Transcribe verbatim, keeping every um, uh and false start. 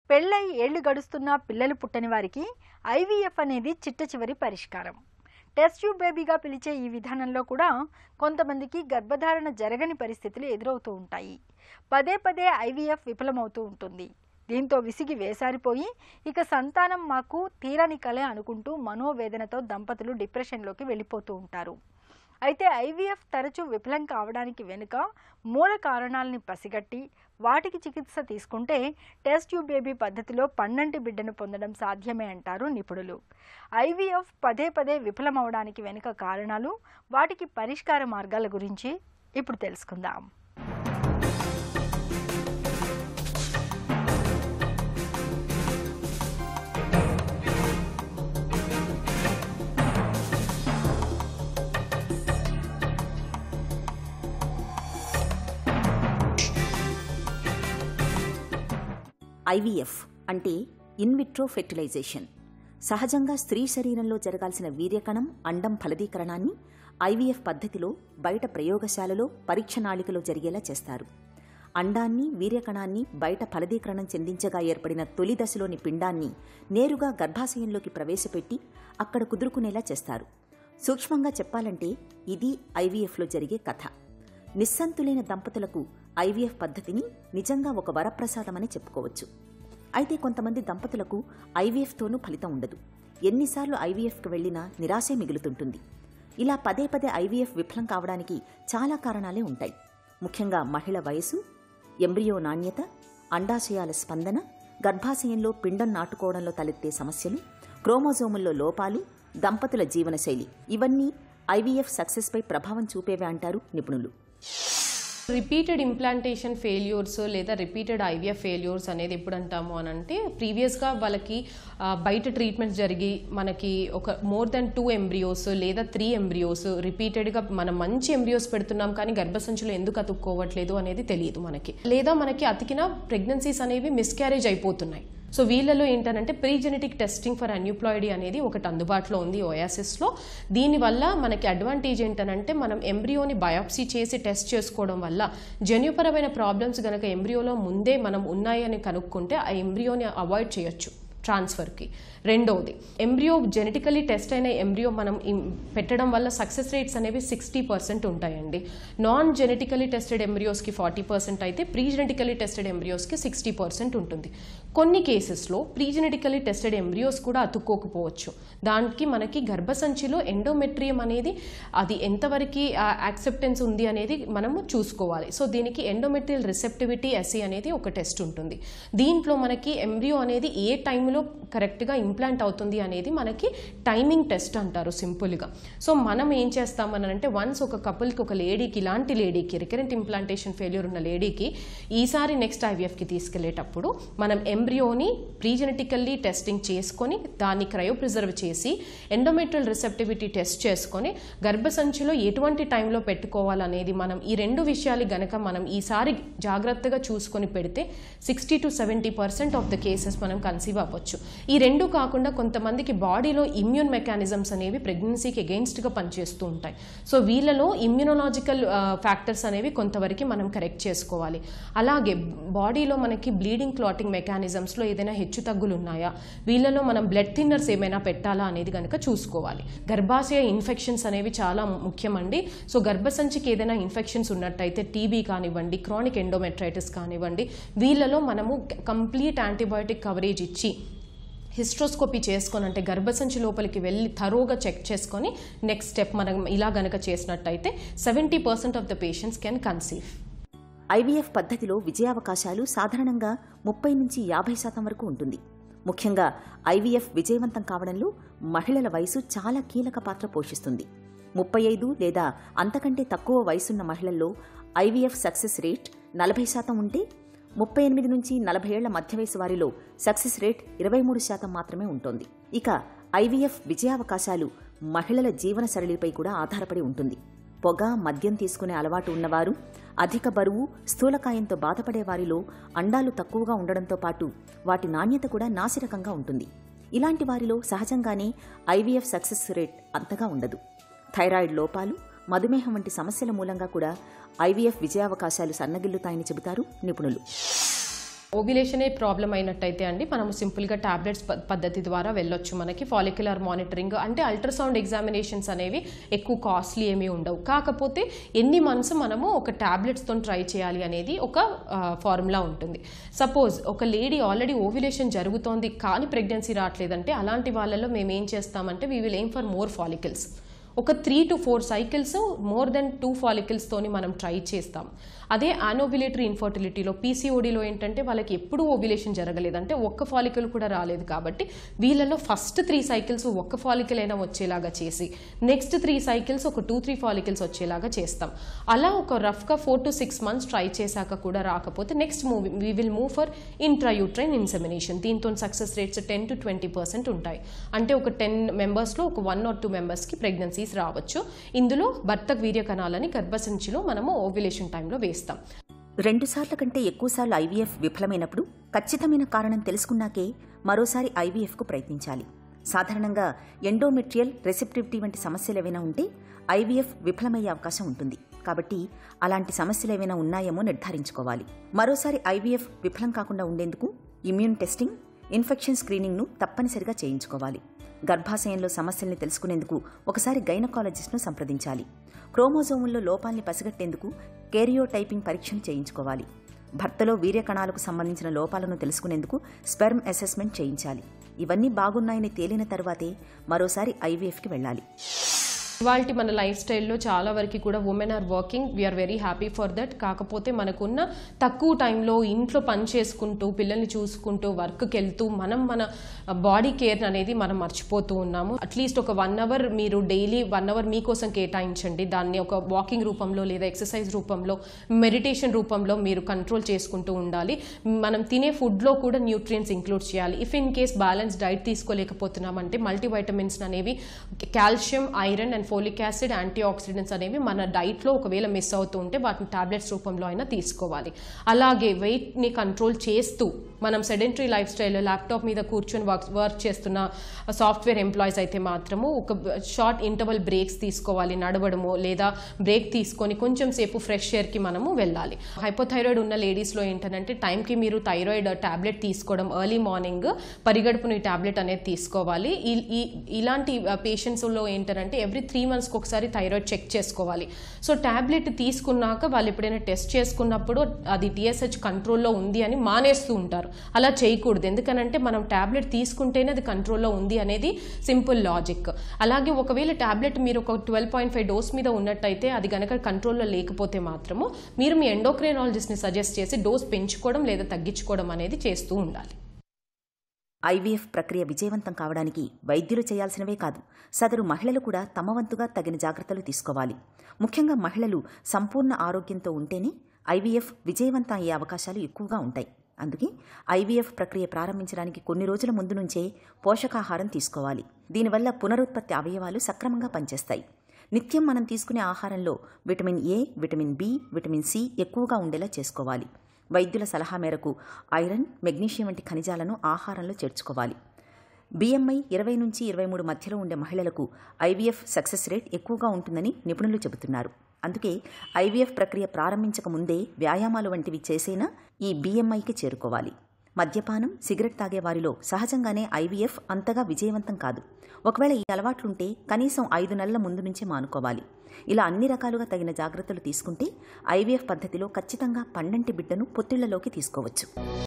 పెళ్ళై ఏళ్లు గడుస్తున్నా పిల్లలు పుట్టని వారికి ఐవీఎఫ్ అనేది చిట్ట చివరి పరిష్కారం. టెస్ట్ ట్యూబ్ బేబీగా పిలిచే ఈ విధానంలో కూడా కొంతమందికి గర్భధారణ జరగని పరిస్థితులు ఎదురవుతూ ఉంటాయి. పదే పదే ఐవీఎఫ్ విఫలమవుతూ ఉంటుంది. దీంతో విసిగి వేసారిపోయి ఇక సంతానం మాకు తీరని కలే అనుకుంటూ మనోవేదనతో దంపతులు డిప్రెషన్లోకి వెళ్ళిపోతూ ఉంటారు. అయితే ఐవీఎఫ్ తరచూ విఫలం కావడానికి వెనుక మూల కారణాలని పసిగట్టి వాటికి చికిత్స తీసుకుంటే టెస్ట్ ట్యూబ్ బేబీ పద్ధతిలో పన్నంటి బిడ్డను పొందడం సాధ్యమే అంటారు నిపుణులు. ఐవీఎఫ్ పదే పదే విఫలమవడానికి వెనుక కారణాలు, వాటికి పరిష్కార మార్గాల గురించి ఇప్పుడు తెలుసుకుందాం. ఐవీఎఫ్ అంటే ఇన్విట్రో ఫెర్టిలైజేషన్. సహజంగా స్త్రీ శరీరంలో జరగాల్సిన వీర్యకణం అండం ఫలదీకరణాన్ని ఐవీఎఫ్ పద్ధతిలో బయట ప్రయోగశాలలో పరీక్ష నాళికలో జరిగేలా చేస్తారు. అండాన్ని వీర్యకణాన్ని బయట ఫలదీకరణం చెందించగా ఏర్పడిన తొలి దశలోని పిండాన్ని నేరుగా గర్భాశయంలోకి ప్రవేశపెట్టి అక్కడ కుదురుకునేలా చేస్తారు. సూక్ష్మంగా చెప్పాలంటే ఇది ఐవీఎఫ్లో జరిగే కథ. నిస్సంతులైన దంపతులకు ఐవీఎఫ్ పద్ధతిని నిజంగా ఒక వరప్రసాదమని చెప్పుకోవచ్చు. అయితే కొంతమంది దంపతులకు ఐవీఎఫ్తోనూ ఫలితం ఉండదు. ఎన్నిసార్లు ఐవీఎఫ్కి వెళ్లినా నిరాశే మిగులుతుంటుంది. ఇలా పదే పదే ఐవీఎఫ్ విఫలం కావడానికి చాలా కారణాలే ఉంటాయి. ముఖ్యంగా మహిళ వయసు, ఎంబ్రియో నాణ్యత, అండాశయాల స్పందన, గర్భాశయంలో పిండం నాటుకోవడంలో తలెత్తే సమస్యలు, క్రోమోజోముల్లో లోపాలు, దంపతుల జీవనశైలి ఇవన్నీ ఐవీఎఫ్ సక్సెస్పై ప్రభావం చూపేవే అంటారు నిపుణులు. రిపీటెడ్ ఇంప్లాంటేషన్ ఫెయిల్యూర్స్ లేదా రిపీటెడ్ ఐవీఎఫ్ ఫెయిల్యూర్స్ అనేది ఎప్పుడు అంటాము అని అంటే, ప్రీవియస్గా వాళ్ళకి బయట ట్రీట్మెంట్స్ జరిగి మనకి ఒక మోర్ దెన్ టూ ఎంబ్రియోస్ లేదా త్రీ ఎంబ్రియోస్ రిపీటెడ్గా మనం మంచి ఎంబ్రియోస్ పెడుతున్నాం కానీ గర్భసంచులు ఎందుకు అతుక్కోవట్లేదు అనేది తెలియదు మనకి, లేదా మనకి అతికిన ప్రెగ్నెన్సీస్ అనేవి మిస్క్యారేజ్ అయిపోతున్నాయి. సో వీళ్ళలో ఏంటంటే pre genetic testing for aneuploidy అనేది ఒకటి అందుబాటులో ఉంది ఓయాసిస్లో. దీనివల్ల మనకి అడ్వాంటేజ్ ఏంటంటే, మనం ఎంబ్రియోని బయాప్సీ చేసి టెస్ట్ చేసుకోవడం వల్ల జన్యుపరమైన ప్రాబ్లమ్స్ కనుక ఎంబ్రియోలో ముందే మనం ఉన్నాయని కనుక్కుంటే ఆ ఎంబ్రియోని అవాయిడ్ చేయొచ్చు ట్రాన్స్ఫర్కి. రెండవది, ఎంబ్రియో జెనెటికలీ టెస్ట్ అయిన ఎంబ్రియో మనం పెట్టడం వల్ల సక్సెస్ రేట్స్ అనేవి సిక్స్టీ పర్సెంట్ ఉంటాయండి. నాన్ జెనెటికలీ టెస్టెడ్ ఎంబ్రియోస్కి ఫార్టీ పర్సెంట్ అయితే ప్రీ జెనెటికలీ టెస్టెడ్ ఎంబ్రియోస్కి సిక్స్టీ పర్సెంట్ ఉంటుంది. కొన్ని కేసెస్లో ప్రీ జెనెటికలీ టెస్టెడ్ ఎంబ్రియోస్ కూడా అతుక్కోకపోవచ్చు. దానికి మనకి గర్భసంచిలో ఎండోమెట్రియం అనేది అది ఎంతవరకు యాక్సెప్టెన్స్ ఉంది అనేది మనము చూసుకోవాలి. సో దీనికి ఎండోమెట్రియల్ రిసెప్టివిటీ ఎస్సీ అనేది ఒక టెస్ట్ ఉంటుంది. దీంట్లో మనకి ఎంబ్రియో అనేది ఏ టైంలో కరెక్ట్గా ఇంప్లాంట్ అవుతుంది అనేది మనకి టైమింగ్ టెస్ట్ అంటారు సింపుల్గా. సో మనం ఏం చేస్తామని అంటే, వన్స్ ఒక కపుల్కి, ఒక లేడీకి, ఇలాంటి లేడీకి రికరెంట్ ఇంప్లాంటేషన్ ఫెయిల్యూర్ ఉన్న లేడీకి ఈసారి నెక్స్ట్ ఐవీఎఫ్కి తీసుకెళ్లేటప్పుడు మనం ఎంబ్రియోని ప్రీజెనెటికల్లీ టెస్టింగ్ చేసుకొని దాన్ని క్రయో ప్రిజర్వ్ చేసి ఎండోమెట్రియల్ రిసెప్టివిటీ టెస్ట్ చేసుకొని గర్భసంచిలో ఎటువంటి టైంలో పెట్టుకోవాలనేది మనం ఈ రెండు విషయాలు గనక మనం ఈసారి జాగ్రత్తగా చూసుకొని పెడితే sixty to seventy percent of the cases మనం కన్సీవ్ అవ్వచ్చు. ఈ రెండు కాకుండా కొంతమందికి బాడీలో ఇమ్యూన్ మెకానిజమ్స్ అనేవి ప్రెగ్నెన్సీకి అగెయిన్స్ట్గా పనిచేస్తూ ఉంటాయి. సో వీళ్ళలో ఇమ్యూనలాజికల్ ఫ్యాక్టర్స్ అనేవి కొంతవరకు మనం కరెక్ట్ చేసుకోవాలి. అలాగే బాడీలో మనకి బ్లీడింగ్ క్లాటింగ్ మెకానిజమ్స్లో ఏదైనా హెచ్చు తగ్గులు ఉన్నాయా, వీళ్ళలో మనం బ్లడ్ థిన్నర్స్ ఏమైనా పెట్టాలా అనేది కనుక చూసుకోవాలి. గర్భాశయ ఇన్ఫెక్షన్స్ అనేవి చాలా ముఖ్యమండి. సో గర్భసంచికి ఏదైనా ఇన్ఫెక్షన్స్ ఉన్నట్టయితే టీబీ కానివ్వండి, క్రానిక్ ఎండోమెట్రైటిస్ కానివ్వండి, వీళ్ళలో మనము కంప్లీట్ యాంటీబయాటిక్ కవరేజ్ ఇచ్చి హిస్ట్రోస్కోపీ చేసుకొని, అంటే గర్భసంచి లోపలికి వెళ్ళి థరోగా చెక్ చేసుకొని నెక్స్ట్ స్టెప్ మనం ఇలా గనక చేసినట్టయితే seventy percent of the patients can conceive. IVF పద్ధతిలో విజయావకాశాలు సాధారణంగా ముప్పై నుంచి యాభై శాతం వరకు ఉంటుంది. ముఖ్యంగా ఐవీఎఫ్ విజయవంతం కావడంలో మహిళల వయసు చాలా కీలక పాత్ర పోషిస్తుంది. ముప్పై ఐదు లేదా అంతకంటే తక్కువ వయసున్న మహిళల్లో ఐవీఎఫ్ సక్సెస్ రేట్ నలభై శాతం ఉంటే, ముప్పై ఎనిమిది నుంచి నలభై ఏళ్ల మధ్య వయసు వారిలో సక్సెస్ రేట్ ఇరవై మూడు శాతం మాత్రమే ఉంటుంది. ఇక ఐవీఎఫ్ విజయావకాశాలు మహిళల జీవన శైలిపై కూడా ఆధారపడి ఉంటుంది. పొగ, మద్యం తీసుకునే అలవాటు ఉన్నవారు, అధిక బరువు, స్థూలకాయంతో బాధపడే వారిలో అండాలు తక్కువగా ఉండడంతో పాటు వాటి నాణ్యత కూడా నాసిరకంగా ఉంటుంది. ఇలాంటి వారిలో సహజంగానే ఐవీఎఫ్ సక్సెస్ రేట్ అంతగా ఉండదు. థైరాయిడ్ లోపాలు, మధుమేహం వంటి సమస్యల మూలంగా కూడా ఐవీఎఫ్ విజయావకాశాలు సన్నగిల్లుతాయని చెబుతారు నిపుణులు. ఓవ్యులేషనే ప్రాబ్లం అయినట్టయితే అండి మనం సింపుల్గా టాబ్లెట్స్ పద్ధతి ద్వారా వెళ్ళొచ్చు. మనకి ఫాలిక్యులర్ మానిటరింగ్ అంటే అల్ట్రాసౌండ్ ఎగ్జామినేషన్స్ అనేవి ఎక్కువ కాస్ట్లీ ఏమీ ఉండవు. కాకపోతే ఎన్ని మంత్స్ మనము ఒక టాబ్లెట్స్తో ట్రై చేయాలి అనేది ఒక ఫార్ములా ఉంటుంది. సపోజ్ ఒక లేడీ ఆల్రెడీ ఓవ్యులేషన్ జరుగుతోంది కానీ ప్రెగ్నెన్సీ రావట్లేదంటే అలాంటి వాళ్ళలో మేము ఏం చేస్తామంటే we will aim for more follicles. ఒక three to four cycles more than two ఫాలికల్స్తోని మనం ట్రై చేస్తాం. అదే యానోవ్యులేటరీ ఇన్ఫర్టిలిటీలో పీసీఓడిలో ఏంటంటే వాళ్ళకి ఎప్పుడూ ఓవ్యులేషన్ జరగలేదు, అంటే ఒక్క ఫాలికల్ కూడా రాలేదు. కాబట్టి వీళ్ళలో ఫస్ట్ త్రీ సైకిల్స్ ఒక్క ఫాలికల్ అయినా వచ్చేలాగా చేసి నెక్స్ట్ త్రీ సైకిల్స్ ఒక టూ త్రీ ఫాలికల్స్ వచ్చేలాగా చేస్తాం. అలా ఒక రఫ్గా four to six months try చేశాక కూడా రాకపోతే next move we will move for intrauterine insemination. దీంతో success rates ten to twenty percent ఉంటాయి. అంటే ఒక టెన్ మెంబర్స్లో ఒక వన్ ఆర్ టూ మెంబర్స్కి ప్రెగ్నెన్సీస్ రావచ్చు. ఇందులో భర్త వీర్య కణాలని గర్భసంచిలో మనము ఓవ్యులేషన్ టైంలో వేస్తాం. రెండు సార్ల కంటే ఎక్కువసార్లు ఐవీఎఫ్ విఫలమైనప్పుడు ఖచ్చితమైన కారణం తెలుసుకున్నాకే మరోసారి ఐవీఎఫ్కు ప్రయత్నించాలి. సాధారణంగా ఎండోమెట్రియల్ రెసెప్టివిటీ వంటి సమస్యలు ఏవైనా ఉంటే ఐవీఎఫ్ విఫలమయ్యే అవకాశం ఉంటుంది. కాబట్టి అలాంటి సమస్యలు ఏవైనా ఉన్నాయేమో నిర్ధారించుకోవాలి. మరోసారి ఐవీఎఫ్ విఫలం కాకుండా ఉండేందుకు ఇమ్యూన్ టెస్టింగ్, ఇన్ఫెక్షన్ స్క్రీనింగ్ను తప్పనిసరిగా చేయించుకోవాలి. గర్భాశయంలో సమస్యల్ని తెలుసుకునేందుకు ఒకసారి గైనకాలజిస్ట్ను సంప్రదించాలి. క్రోమోజోముల్లో లోపాల్ని పసిగట్టేందుకు కేరియోటైపింగ్ పరీక్షను చేయించుకోవాలి. భర్తలో వీర్యకణాలకు సంబంధించిన లోపాలను తెలుసుకునేందుకు స్పెర్మ్ అసెస్మెంట్ చేయించాలి. ఇవన్నీ బాగున్నాయని తేలిన తర్వాతే మరోసారి ఐవీఎఫ్కి వెళ్ళాలి. ఇవాల్టి మన లైఫ్ స్టైల్లో చాలా వరకు కూడా women are working, we are very happy for that. కాకపోతే మనకున్న తక్కువ టైంలో ఇంట్లో పని చేసుకుంటూ పిల్లల్ని చూసుకుంటూ వర్క్కి వెళ్తూ మనం మన బాడీ కేర్ అనేది మనం మర్చిపోతూ ఉన్నాము. అట్లీస్ట్ ఒక వన్ అవర్ మీరు డైలీ వన్ అవర్ మీకోసం కేటాయించండి. దాన్ని ఒక వాకింగ్ రూపంలో లేదా ఎక్సర్సైజ్ రూపంలో, మెడిటేషన్ రూపంలో మీరు కంట్రోల్ చేసుకుంటూ ఉండాలి. మనం తినే ఫుడ్లో కూడా న్యూట్రియంట్స్ ఇంక్లూడ్ చేయాలి. If in case balance diet తీసుకోలేకపోతున్నామంటే మల్టీవైటమిన్స్ అనేవి calcium, iron and folic acid, antioxidants అనేవి మన డైట్లో ఒకవేళ మిస్ అవుతూ ఉంటే వాటిని టాబ్లెట్స్ రూపంలో అయినా తీసుకోవాలి. అలాగే వెయిట్ని కంట్రోల్ చేస్తూ మనం సెడెంటరీ లైఫ్ స్టైల్లో ల్యాప్టాప్ మీద కూర్చొని వర్క్ వర్క్ చేస్తున్న సాఫ్ట్వేర్ ఎంప్లాయీస్ అయితే మాత్రము ఒక షార్ట్ ఇంటర్వల్ బ్రేక్స్ తీసుకోవాలి. నడవడము లేదా బ్రేక్ తీసుకొని కొంచెం సేపు ఫ్రెష్ ఎయిర్కి మనము వెళ్ళాలి. హైపోథైరాయిడ్ ఉన్న లేడీస్లో ఏంటంటే టైంకి మీరు థైరాయిడ్ టాబ్లెట్ తీసుకోవడం, ఎర్లీ మార్నింగ్ పరిగడుపున ఈ టాబ్లెట్ అనేది తీసుకోవాలి. ఈ ఇలాంటి పేషెంట్స్లో ఏంటంటే ఎవ్రీ త్రీ మంత్స్కి ఒకసారి థైరాయిడ్ చెక్ చేసుకోవాలి. సో టాబ్లెట్ తీసుకున్నాక వాళ్ళు ఎప్పుడైనా టెస్ట్ చేసుకున్నప్పుడు అది టీఎస్హెచ్ కంట్రోల్లో ఉంది అని మానేస్తూ ఉంటారు. అలా చేయకూడదు. ఎందుకనంటే మనం టాబ్లెట్ తీసుకుంటేనే అది కంట్రోల్లో ఉంది అనేది సింపుల్ లాజిక్. అలాగే ఒకవేళ టాబ్లెట్ మీరు ఒక ట్వెల్వ్ పాయింట్ ఫైవ్ డోస్ మీద ఉన్నట్టయితే అది కనుక కంట్రోల్లో లేకపోతే మాత్రము మీరు మీ ఎండోక్రైనాలజిస్ట్ని సజెస్ట్ చేసి డోస్ పెంచుకోవడం లేదా తగ్గించుకోవడం అనేది చేస్తూ ఉండాలి. ఐవీఎఫ్ ప్రక్రియ విజయవంతం కావడానికి వైద్యులు చేయాల్సినవే కాదు, సదరు మహిళలు కూడా తమ వంతుగా తగిన జాగ్రత్తలు తీసుకోవాలి. ముఖ్యంగా మహిళలు సంపూర్ణ ఆరోగ్యంతో ఉంటేనే ఐవీఎఫ్ విజయవంతం అయ్యే అవకాశాలు ఎక్కువగా ఉంటాయి. అందుకే ఐవీఎఫ్ ప్రక్రియ ప్రారంభించడానికి కొన్ని రోజుల ముందు నుంచే పోషకాహారం తీసుకోవాలి. దీనివల్ల పునరుత్పత్తి అవయవాలు సక్రమంగా పనిచేస్తాయి. నిత్యం మనం తీసుకునే ఆహారంలో vitamin A, vitamin B, vitamin C ఎక్కువగా ఉండేలా చేసుకోవాలి. వైద్యుల సలహా మేరకు ఐరన్, మెగ్నీషియం వంటి ఖనిజాలను ఆహారంలో చేర్చుకోవాలి. బీఎంఐ ఇరవై నుంచి ఇరవై మూడు మధ్యలో ఉండే మహిళలకు ఐవీఎఫ్ సక్సెస్ రేట్ ఎక్కువగా ఉంటుందని నిపుణులు చెబుతున్నారు. అందుకే ఐవీఎఫ్ ప్రక్రియ ప్రారంభించక ముందే వ్యాయామాలు వంటివి చేసేనా ఈ బీఎంఐకి చేరుకోవాలి. మద్యపానం, సిగరెట్ తాగే వారిలో సహజంగానే ఐవీఎఫ్ అంతగా విజయవంతం కాదు. ఒకవేళ ఈ అలవాట్లుంటే కనీసం ఐదు నెలల ముందు నుంచే మానుకోవాలి. ఇలా అన్ని రకాలుగా తగిన జాగ్రత్తలు తీసుకుంటే ఐవీఎఫ్ పద్ధతిలో ఖచ్చితంగా పండంటి బిడ్డను పొత్తిళ్లలోకి తీసుకోవచ్చు.